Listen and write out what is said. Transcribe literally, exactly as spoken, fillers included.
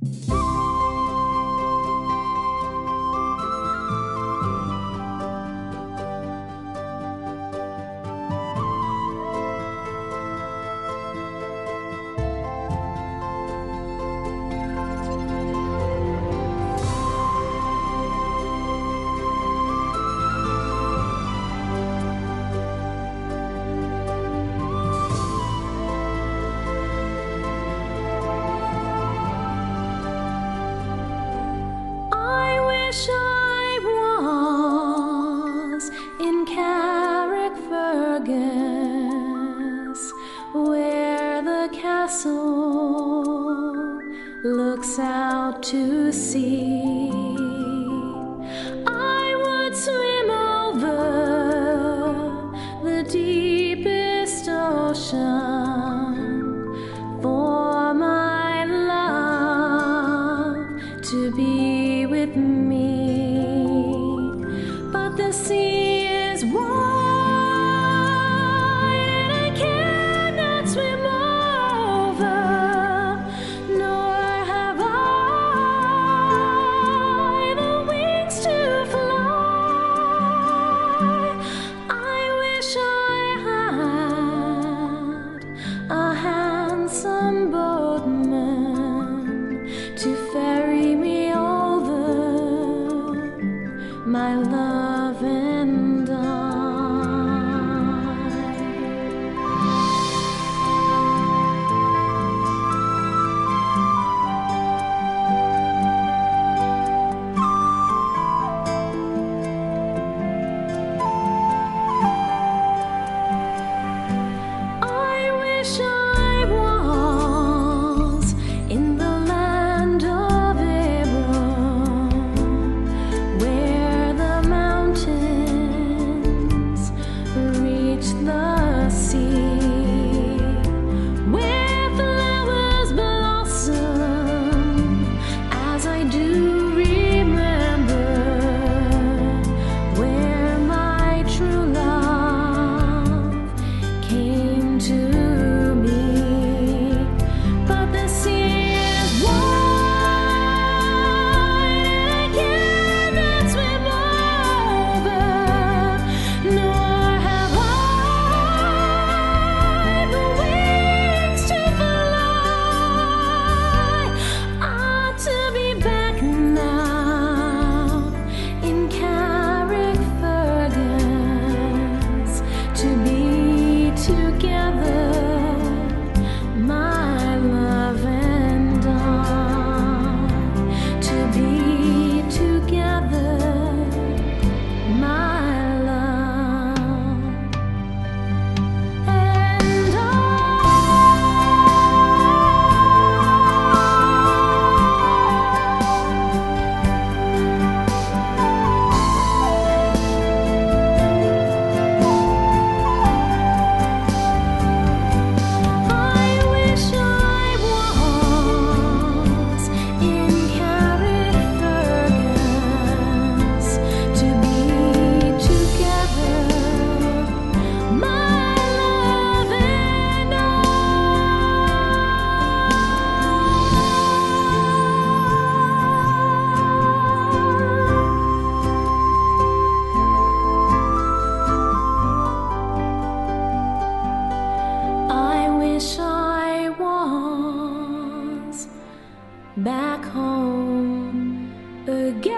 wish I was in Carrickfergus, where the castle looks out to sea. I would swim over the deepest ocean for my love to be with me, but the sea is wide and I cannot swim over, nor have I the wings to fly. I wish I had a handsome boatman to ferry me over, my love and I. I wish I was in the land of Abraham, where the mountains reach the sea, where flowers blossom, as I do remember, where my true love came to me. But the sea is wide and I cannot swim over, nor have I the wings to fly. Ah, to be back now in Carrickfergus, to be together, my love and I, to be together, my love and I. I wish I was in Carrickfergus, to be together, my love and I. I wish I was back home again.